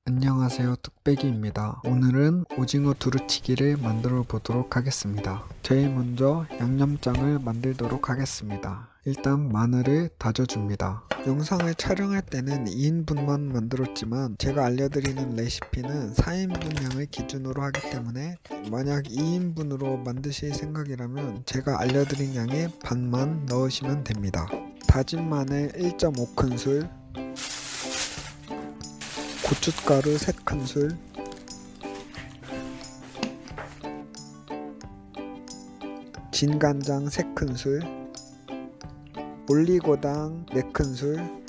안녕하세요, 뚝배기입니다. 오늘은 오징어 두루치기를 만들어 보도록 하겠습니다. 제일 먼저 양념장을 만들도록 하겠습니다. 일단 마늘을 다져줍니다. 영상을 촬영할 때는 2인분만 만들었지만 제가 알려드리는 레시피는 4인분량을 기준으로 하기 때문에 만약 2인분으로 만드실 생각이라면 제가 알려드린 양의 반만 넣으시면 됩니다. 다진 마늘 1.5큰술, 고춧가루 3큰술, 진간장 3큰술, 올리고당 4큰술,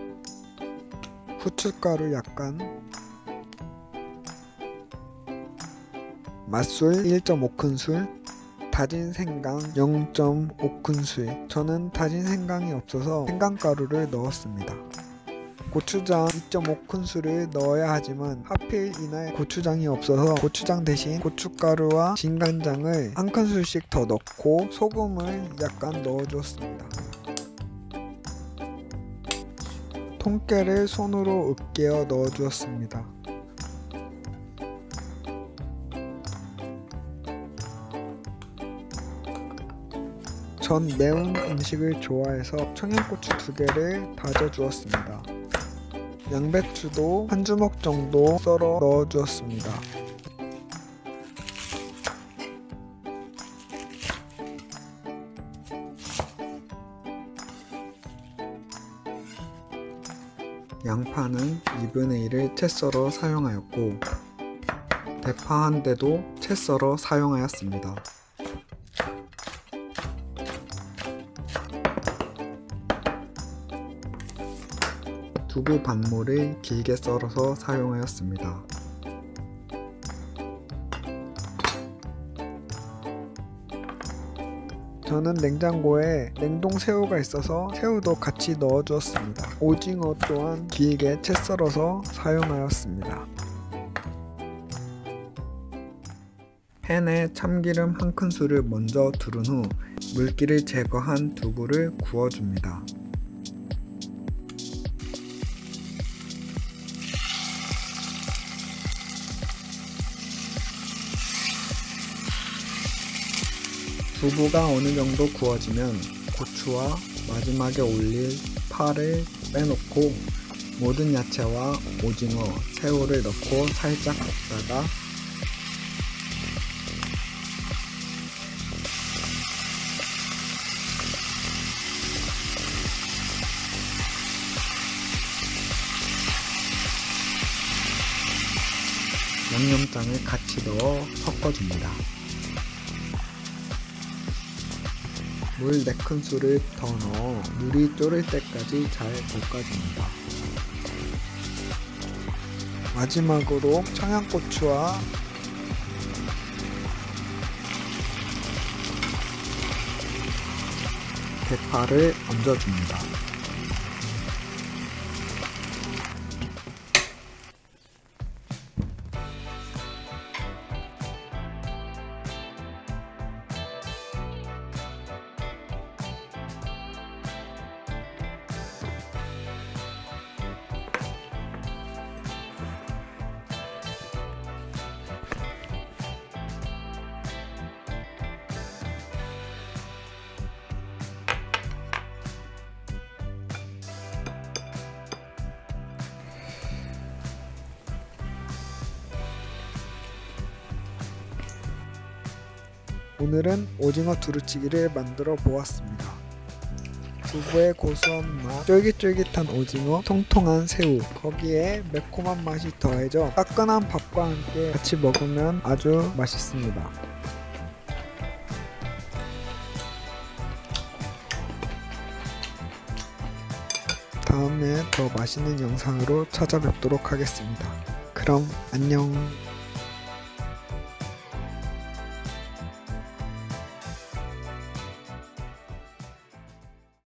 후춧가루 약간, 맛술 1.5큰술, 다진 생강 0.5큰술. 저는 다진 생강이 없어서 생강가루를 넣었습니다. 고추장 2.5큰술을 넣어야 하지만 하필 이날 고추장이 없어서 고추장 대신 고춧가루와 진간장을 1큰술씩 더 넣고 소금을 약간 넣어주었습니다. 통깨를 손으로 으깨어 넣어주었습니다. 전 매운 음식을 좋아해서 청양고추 2개를 다져주었습니다. 양배추도 한 주먹 정도 썰어 넣어주었습니다. 양파는 2분의 1을 채 썰어 사용하였고 대파 한 대도 채 썰어 사용하였습니다. 두부 반모를 길게 썰어서 사용하였습니다. 저는 냉장고에 냉동 새우가 있어서 새우도 같이 넣어주었습니다. 오징어 또한 길게 채 썰어서 사용하였습니다. 팬에 참기름 1큰술을 먼저 두른 후 물기를 제거한 두부를 구워줍니다. 두부가 어느 정도 구워지면 고추와 마지막에 올릴 파를 빼놓고 모든 야채와 오징어, 새우를 넣고 살짝 볶다가 양념장을 같이 넣어 섞어줍니다. 물 4큰술을 더 넣어 물이 졸을 때까지 잘 볶아줍니다. 마지막으로 청양고추와 대파를 얹어줍니다. 오늘은 오징어 두루치기를 만들어 보았습니다. 두부의 고소한 맛, 쫄깃쫄깃한 오징어, 통통한 새우, 거기에 매콤한 맛이 더해져 따끈한 밥과 함께 같이 먹으면 아주 맛있습니다. 다음에 더 맛있는 영상으로 찾아뵙도록 하겠습니다. 그럼 안녕.